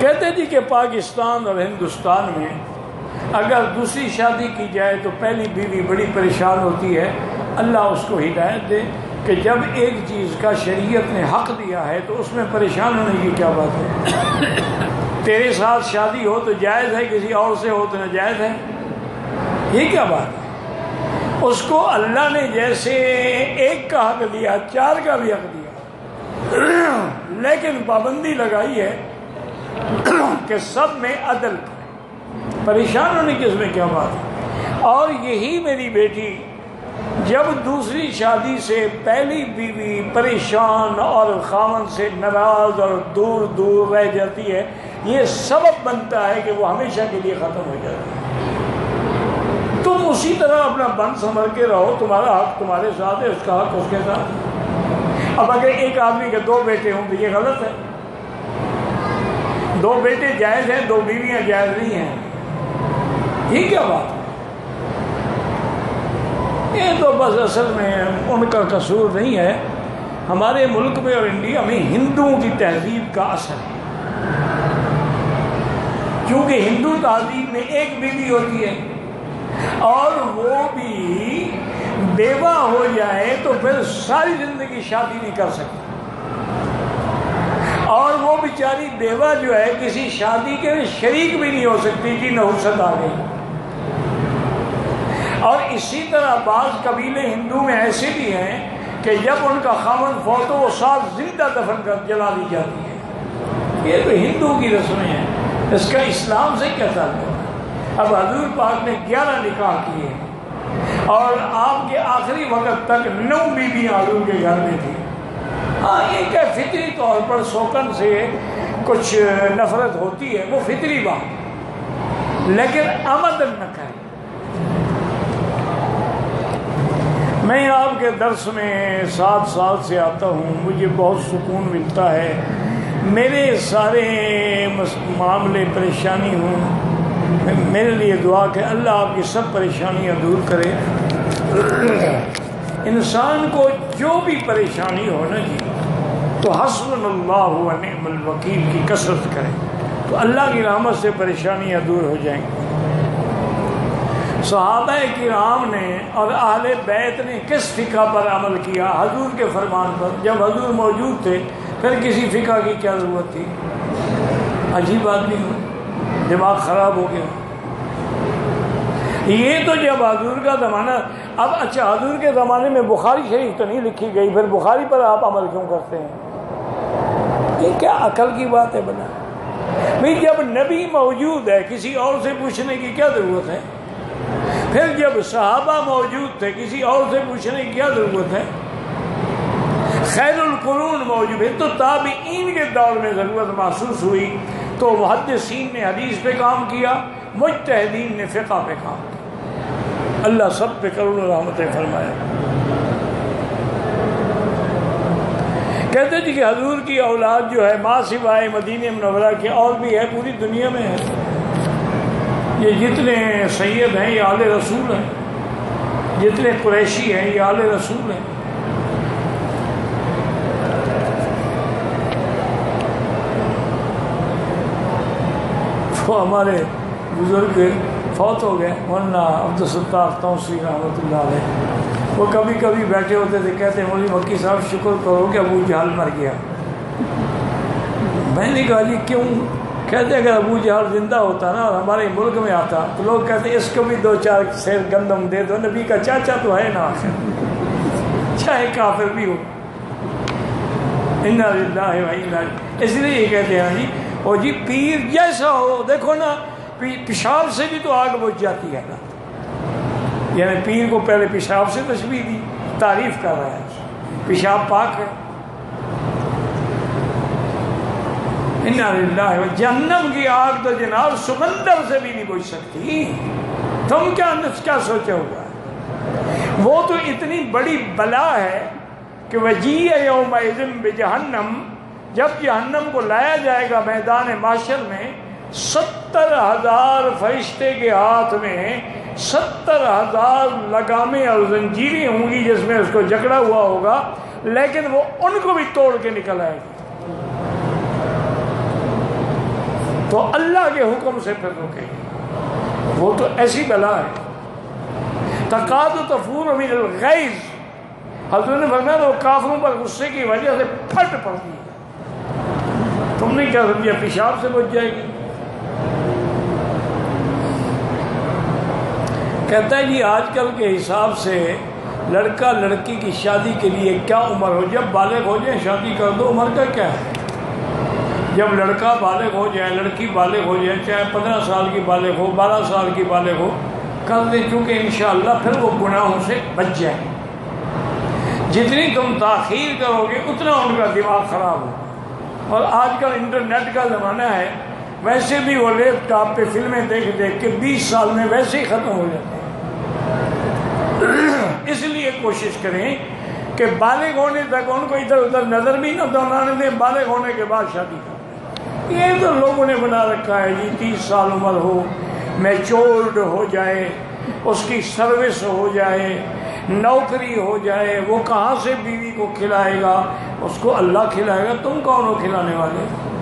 کہتے جی کہ پاکستان اور ہندوستان میں اگر دوسری شادی کی جائے تو پہلی بیوی بڑی پریشان ہوتی ہے. اللہ اس کو ہدایت دے کہ جب ایک چیز کا شریعت نے حق دیا ہے تو اس میں پریشان ہونے کی کیا بات ہے. تیرے ساتھ شادی ہو تو جائز ہے, کسی اور سے ہو تو ناجائز ہے, یہ کیا بات ہے. اس کو اللہ نے جیسے ایک کا حق دیا 4 کا بھی حق دیا, لیکن پابندی لگائی ہے کہ سب میں عدل کرے. پریشان ہونے کی اس میں کیا بات ہے. اور یہی میری بیٹی جب دوسری شادی سے پہلی بیوی پریشان اور خاوند سے ناراض اور دور دور رہ جاتی ہے, یہ سبب بنتا ہے کہ وہ ہمیشہ کے لیے ختم ہو جاتی ہے. تم اسی طرح اپنا بند سنبھل کے رہو, تمہارا حق تمہارے ساتھ ہے, اس کا حق اس کے ساتھ. اب اگر ایک آدمی کے 2 بیٹے ہوں تو یہ غلط ہے. 2 بیٹے جائز ہیں, 2 بیویاں جائز نہیں ہیں, یہ کیا بات ہے. یہ تو بس اصل میں ان کا قصور نہیں ہے. ہمارے ملک میں اور انڈیا میں ہندوؤں کی تہذیب کا اثر ہے. کیونکہ ہندو تہذیب میں ایک بیوی ہوتی ہے اور وہ بھی بیوہ ہو جائے تو پھر ساری زندگی شادی نہیں کر سکتی, اور وہ بیچاری بیوہ جو ہے کسی شادی کے شریک بھی نہیں ہو سکتی کہ نحوست آ گئی. اور اسی طرح بعض قبیلے ہندو میں ایسے بھی ہیں کہ جب ان کا خاوند فوت ہو وہ ساتھ زندہ دفن کر جلا دی جاتی ہے. یہ تو ہندو کی رسمیں ہیں, اس کا اسلام سے کیا تعلق ہے. اب حضور پاک نے 11 نکاح کیے اور آپ کے آخری وقت تک 9 بیویاں حضور کے گھر میں تھیں. ہاں یہ کہ فطری طور پر سوکن سے کچھ نفرت ہوتی ہے, وہ فطری بات, لیکن آمدن نہ کریں. میں آپ کے درس میں 7 سال سے آتا ہوں, مجھے بہت سکون ملتا ہے. میرے سارے معاملے پریشانی ہوں, میرے لیے دعا کہ اللہ آپ کی سب پریشانیاں دور کرے. انسان کو جو بھی پریشانی ہو نا جی, تو حسبنا اللہ و نعم الوکیل کی کثرت کرے تو اللہ کی رحمت سے پریشانیاں دور ہو جائیں گی. صحابہ کرام نے اور اہل بیت نے کس فقہ پر عمل کیا؟ حضور کے فرمان پر. جب حضور موجود تھے پھر کسی فقہ کی کیا ضرورت تھی؟ عجیب آدمی ہو, دماغ خراب ہو گیا. یہ تو جب حضور کا زمانہ, اب اچھا حضور کے زمانے میں بخاری شریف تو نہیں لکھی گئی, پھر بخاری پر آپ عمل کیوں کرتے ہیں؟ یہ کیا عقل کی بات ہے بنا بھئی. جب نبی موجود ہے کسی اور سے پوچھنے کی کیا ضرورت ہے؟ پھر جب صحابہ موجود تھے کسی اور سے پوچھنے کی کیا ضرورت ہے؟ خیر القرون موجود ہے تو تابعین کے دور میں ضرورت محسوس ہوئی تو محدثین نے حدیث پہ کام کیا, مجتہدین نے فقہ پہ کام کیا. اللہ سب پہ کروڑوں رحمتیں فرمائے. کہتے تھے کہ حضور کی اولاد جو ہے ماں سوائے مدینہ منورہ کے اور بھی ہے, پوری دنیا میں ہے. یہ جتنے سید ہیں یہ آل رسول ہیں, جتنے قریشی ہیں یہ آل رسول ہیں. وہ ہمارے بزرگ فوت ہو گئے, مولانا عبدالستار توسی رحمۃ اللہ علیہ, وہ کبھی کبھی بیٹھے ہوتے تھے, کہتے ہیں مولوی مکی صاحب شکر کرو کہ ابو جہل مر گیا. میں نے کہا جی کیوں؟ کہتے اگر ابو جہل زندہ ہوتا نا اور ہمارے ملک میں آتا تو لوگ کہتے اس کو بھی 2-4 سیر گندم دے دو, نبی کا چاچا تو ہے نا آخر, چاہے کافر بھی ہو. انا للہ و انا, اس لیے یہ کہتے ہیں جی اور جی پیر جیسا ہو, دیکھو نا پیشاب سے بھی تو آگ بجھ جاتی ہے نا, یعنی پیر کو پہلے پیشاب سے تشبیہ دی, تعریف کر رہا ہے, پیشاب پاک ہے. انا للہ, جہنم کی آگ تو جناب سمندر سے بھی نہیں بجھ سکتی. تم کیا سوچے ہوگا؟ وہ تو اتنی بڑی بلا ہے کہ وجیء یومئذ بجہنم, جب جہنم کو لایا جائے گا میدان معاشر میں, 70,000 فرشتے کے ہاتھ میں 70,000 لگامیں اور زنجیریں ہوں گی جس میں اس کو جکڑا ہوا ہوگا, لیکن وہ ان کو بھی توڑ کے نکل آئے گا. تو اللہ کے حکم سے پھر روکے گی. وہ تو ایسی بلا ہے. تقاد تفور من الغیظ، حضرت نے فرمایا وہ کافروں پر غصے کی وجہ سے پھٹ پڑتی ہے. تم نے کیا سمجھا پیشاب سے بچ جائے گی؟ کہتا ہے جی آج کل کے حساب سے لڑکا لڑکی کی شادی کے لیے کیا عمر ہو، جب بالغ ہو جائے شادی کر دو. عمر کا کیا ہے؟ جب لڑکا بالغ ہو جائے، لڑکی بالغ ہو جائے، چاہے 15 سال کی بالغ ہو، 12 سال کی بالغ ہو، کر دیں، کیونکہ انشاءاللہ پھر وہ گناہوں سے بچ جائیں. جتنی تم تاخیر کرو گے اتنا ان کا دماغ خراب ہو. اور آج کل انٹرنیٹ کا زمانہ ہے، ویسے بھی وہ لیپ ٹاپ پہ فلمیں دیکھ دیکھ کے 20 سال میں ویسے ہی ختم ہو جاتے ہیں. اس لیے کوشش کریں کہ بالغ ہونے تک ان کو ادھر ادھر نظر بھی نہ دوڑانے دیں، بالغ ہونے کے بعد شادی کریں. یہ تو لوگوں نے بنا رکھا ہے جی 30 سال عمر ہو، میچورڈ ہو جائے، اس کی سروس ہو جائے، نوکری ہو جائے، وہ کہاں سے بیوی کو کھلائے گا؟ اس کو اللہ کھلائے گا. تم کون ہو کھلانے والے؟